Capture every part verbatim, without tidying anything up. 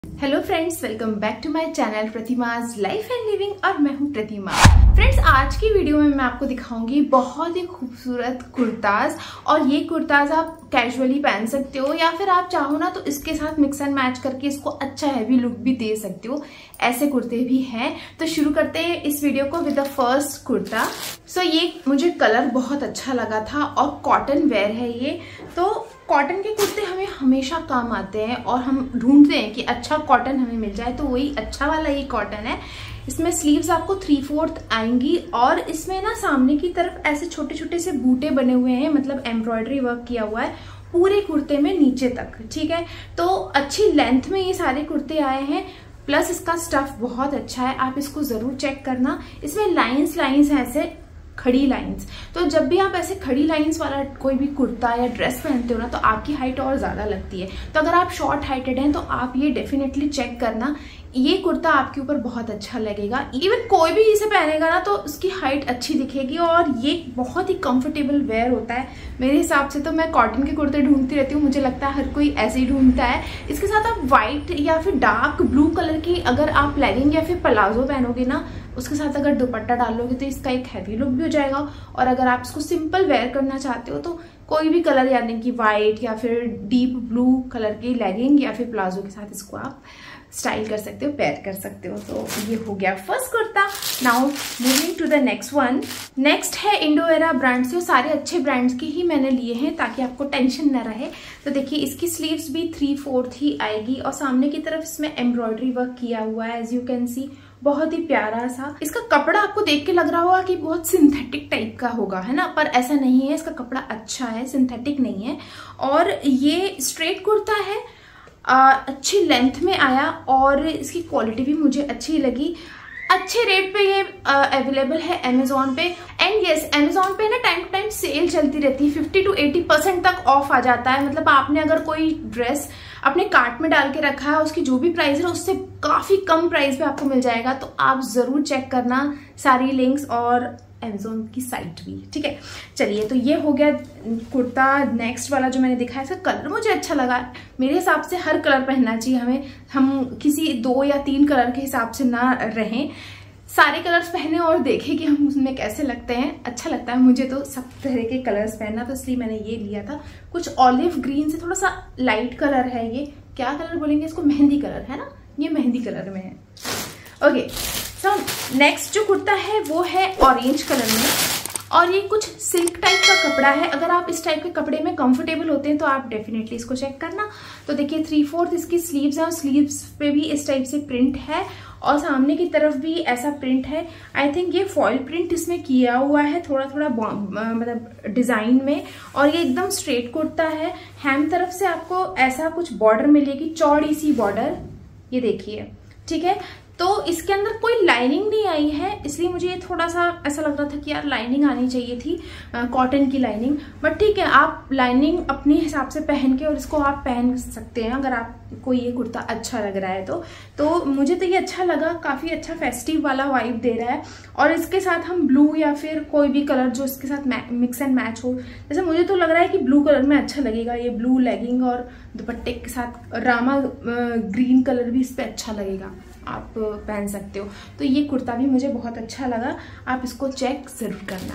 Hello friends, welcome back to my channel Pratima's life and living और मैं हूं प्रतिमा। Friends, आज की वीडियो में मैं आपको दिखाऊंगी बहुत ही खूबसूरत कुर्ताज। और ये कुर्ताज आप कैजुअली पहन सकते हो या फिर आप चाहो ना तो इसके साथ मिक्स एंड मैच करके इसको अच्छा हैवी लुक भी दे सकते हो। ऐसे कुर्ते भी हैं। तो शुरू करते हैं इस वीडियो को with the first kurta. So ये मुझे कलर बहुत अच्छा लगा था और कॉटन वेयर है ये। तो कॉटन के कुर्ते हमें हमेशा काम आते हैं और हम ढूंढते हैं कि अच्छा कॉटन हमें मिल जाए, तो वही अच्छा वाला ये कॉटन है। इसमें स्लीव्स आपको थ्री फोर्थ आएंगी और इसमें ना सामने की तरफ ऐसे छोटे छोटे से बूटे बने हुए हैं, मतलब एम्ब्रॉयडरी वर्क किया हुआ है पूरे कुर्ते में नीचे तक। ठीक है, तो अच्छी लेंथ में ये सारे कुर्ते आए हैं, प्लस इसका स्टफ बहुत अच्छा है। आप इसको जरूर चेक करना। इसमें लाइंस लाइंस है, ऐसे खड़ी लाइंस। तो जब भी आप ऐसे खड़ी लाइंस वाला कोई भी कुर्ता या ड्रेस पहनते हो ना तो आपकी हाइट और ज्यादा लगती है। तो अगर आप शॉर्ट हाइटेड हैं तो आप ये डेफिनेटली चेक करना, ये कुर्ता आपके ऊपर बहुत अच्छा लगेगा। इवन कोई भी इसे पहनेगा ना तो उसकी हाइट अच्छी दिखेगी और ये बहुत ही कंफर्टेबल वेयर होता है। मेरे हिसाब से तो मैं कॉटन के कुर्ते ढूंढती रहती हूँ, मुझे लगता है हर कोई ऐसे ही ढूंढता है। इसके साथ आप व्हाइट या फिर डार्क ब्लू कलर की अगर आप लेगिंग या फिर प्लाजो पहनोगे ना, उसके साथ अगर दुपट्टा डालोगे तो इसका एक हैवी लुक भी हो जाएगा। और अगर आप इसको सिंपल वेयर करना चाहते हो तो कोई भी कलर यानी कि व्हाइट या फिर डीप ब्लू कलर की लेगिंग या फिर प्लाजो के साथ इसको आप स्टाइल कर सकते हो, पेयर कर सकते हो। तो ये हो गया first kurta. Now moving to the next one. Next है इंडो एरा ब्रांड से। सारे अच्छे ब्रांड्स के ही मैंने लिए हैं ताकि आपको टेंशन न रहे। तो देखिए, इसकी स्लीव्स भी थ्री फोर्थ ही आएगी और सामने की तरफ इसमें एम्ब्रॉयडरी वर्क किया हुआ है, एज यू कैन सी। बहुत ही प्यारा सा। इसका कपड़ा आपको देख के लग रहा होगा कि बहुत सिंथेटिक टाइप का होगा, है ना, पर ऐसा नहीं है। इसका कपड़ा अच्छा है, सिंथेटिक नहीं है। और ये स्ट्रेट कुर्ता है, आ, अच्छी लेंथ में आया और इसकी क्वालिटी भी मुझे अच्छी लगी। अच्छे रेट पे ये अवेलेबल है अमेजोन पे। एंड यस, अमेजोन पे ना टाइम टू टाइम सेल चलती रहती है, फिफ्टी टू एटी परसेंट तक ऑफ आ जाता है। मतलब आपने अगर कोई ड्रेस अपने कार्ट में डाल के रखा है, उसकी जो भी प्राइस है उससे काफी कम प्राइस पे आपको मिल जाएगा। तो आप जरूर चेक करना सारी लिंक्स और अमेजोन की साइट भी। ठीक है, चलिए, तो ये हो गया कुर्ता। नेक्स्ट वाला जो मैंने दिखाया, इसका कलर मुझे अच्छा लगा। मेरे हिसाब से हर कलर पहनना चाहिए हमें, हम किसी दो या तीन कलर के हिसाब से ना रहें, सारे कलर्स पहने और देखें कि हम उसमें कैसे लगते हैं। अच्छा लगता है मुझे तो सब तरह के कलर्स पहनना, तो इसलिए मैंने ये लिया था। कुछ ऑलिव ग्रीन से थोड़ा सा लाइट कलर है। ये क्या कलर बोलेंगे इसको? मेहंदी कलर है ना, ये मेहंदी कलर में है। ओके, सो नेक्स्ट जो कुर्ता है वो है ऑरेंज कलर में और ये कुछ सिल्क टाइप का कपड़ा है। अगर आप इस टाइप के कपड़े में कंफर्टेबल होते हैं तो आप डेफिनेटली इसको चेक करना। तो देखिए, थ्री फोर्थ इसकी स्लीव्स है और स्लीव्स पे भी इस टाइप से प्रिंट है और सामने की तरफ भी ऐसा प्रिंट है। आई थिंक ये फॉइल प्रिंट इसमें किया हुआ है थोड़ा थोड़ा, मतलब डिजाइन में। और ये एकदम स्ट्रेट कुर्ता है। हैम तरफ से आपको ऐसा कुछ बॉर्डर मिलेगी, चौड़ी सी बॉर्डर, ये देखिए। ठीक है, तो इसके अंदर कोई लाइनिंग नहीं आई है, इसलिए मुझे ये थोड़ा सा ऐसा लग रहा था कि यार लाइनिंग आनी चाहिए थी, कॉटन की लाइनिंग। बट ठीक है, आप लाइनिंग अपने हिसाब से पहन के और इसको आप पहन सकते हैं अगर आपको ये कुर्ता अच्छा लग रहा है तो। तो मुझे तो ये अच्छा लगा, काफी अच्छा फेस्टिव वाला वाइब दे रहा है। और इसके साथ हम ब्लू या फिर कोई भी कलर जो इसके साथ मिक्स एंड मैच हो, जैसे मुझे तो लग रहा है कि ब्लू कलर में अच्छा लगेगा। ये ब्लू लेगिंग और दुपट्टे के साथ रामा ग्रीन कलर भी इस पर अच्छा लगेगा, आप पहन सकते हो। तो ये कुर्ता भी मुझे बहुत अच्छा लगा, आप इसको चेक जरूर करना।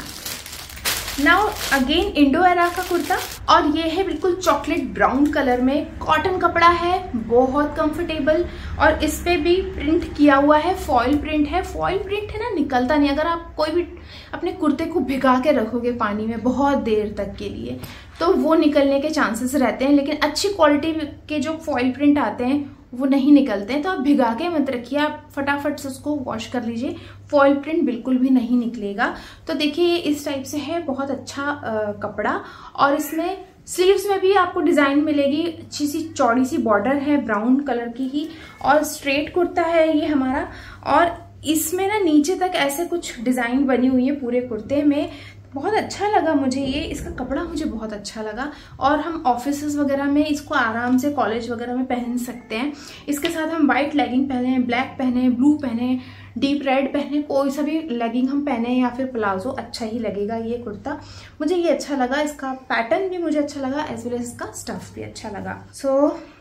नाउ अगेन इंडो एरा का कुर्ता और ये है बिल्कुल चॉकलेट ब्राउन कलर में। कॉटन कपड़ा है, बहुत कंफर्टेबल और इस पे भी प्रिंट किया हुआ है, फॉइल प्रिंट है। फॉइल प्रिंट है ना, निकलता नहीं। अगर आप कोई भी अपने कुर्ते को भिगा के रखोगे पानी में बहुत देर तक के लिए तो वो निकलने के चांसेस रहते हैं, लेकिन अच्छी क्वालिटी के जो फॉइल प्रिंट आते हैं वो नहीं निकलते हैं। तो आप भिगा के मत रखिए, आप फटाफट से उसको वॉश कर लीजिए, फॉइल प्रिंट बिल्कुल भी नहीं निकलेगा। तो देखिए, ये इस टाइप से है, बहुत अच्छा आ, कपड़ा। और इसमें स्लीव्स में भी आपको डिजाइन मिलेगी, अच्छी सी चौड़ी सी बॉर्डर है ब्राउन कलर की ही। और स्ट्रेट कुर्ता है ये हमारा और इसमें ना नीचे तक ऐसे कुछ डिजाइन बनी हुई है पूरे कुर्ते में। बहुत अच्छा लगा मुझे ये, इसका कपड़ा मुझे बहुत अच्छा लगा। और हम ऑफिसेस वगैरह में इसको आराम से, कॉलेज वगैरह में पहन सकते हैं। इसके साथ हम व्हाइट लेगिंग पहने, ब्लैक पहने, ब्लू पहने, डीप रेड पहने, कोई सा भी लेगिंग हम पहने या फिर प्लाजो, अच्छा ही लगेगा ये कुर्ता। मुझे ये अच्छा लगा, इसका पैटर्न भी मुझे अच्छा लगा, एज वेल एज इसका स्टफ भी अच्छा लगा। सो so,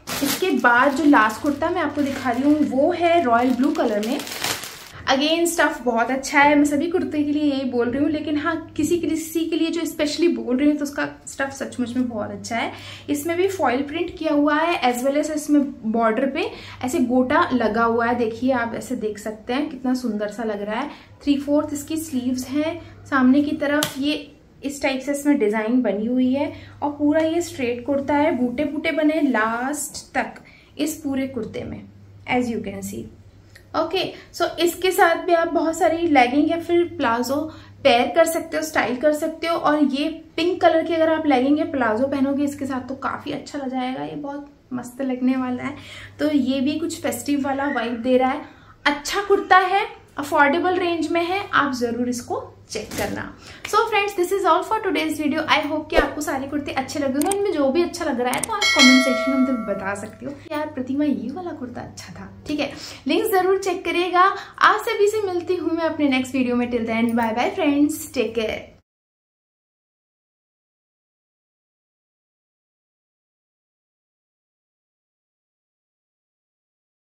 इसके बाद जो लास्ट कुर्ता मैं आपको दिखा रही हूँ वो है रॉयल ब्लू कलर में। अगेन स्टफ बहुत अच्छा है, मैं सभी कुर्ते के लिए यही बोल रही हूँ, लेकिन हाँ किसी किसी के लिए जो स्पेशली बोल रही हूँ तो उसका स्टफ सचमुच में बहुत अच्छा है। इसमें भी फॉइल प्रिंट किया हुआ है, एज वेल एज इसमें बॉर्डर पे ऐसे गोटा लगा हुआ है। देखिए आप ऐसे देख सकते हैं कितना सुंदर सा लग रहा है। थ्री फोर्थ इसकी स्लीव्स हैं, सामने की तरफ ये इस टाइप से इसमें डिजाइन बनी हुई है और पूरा ये स्ट्रेट कुर्ता है, बूटे बूटे बने लास्ट तक इस पूरे कुर्ते में, as you can see. Okay, so इसके साथ भी आप बहुत सारी लेगिंग या फिर प्लाजो पेयर कर सकते हो, स्टाइल कर सकते हो। और ये पिंक कलर की अगर आप लेगिंग या प्लाजो पहनोगे इसके साथ तो काफी अच्छा लग जाएगा, ये बहुत मस्त लगने वाला है। तो ये भी कुछ फेस्टिव वाला वाइब दे रहा है। अच्छा कुर्ता है, अफोर्डेबल रेंज में है, आप जरूर इसको चेक करना। So friends, this is all for today's video. I hope कि आपको सारे कुर्ते अच्छे लगे होंगे। उनमें जो भी अच्छा लग रहा है तो आप कमेंट सेक्शन में मुझे बता सकते हो यार प्रतिमा ये वाला कुर्ता अच्छा था। ठीक है, लिंक जरूर चेक करिएगा। आप सभी से मिलती हूँ मैं अपने नेक्स्ट वीडियो में। Till then bye bye friends, take care.